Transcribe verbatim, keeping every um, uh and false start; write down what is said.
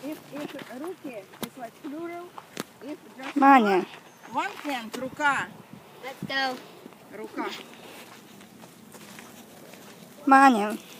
If, if руки is like plural, if just Маня. one, one hand, рука. Let's go. Рука. Маня.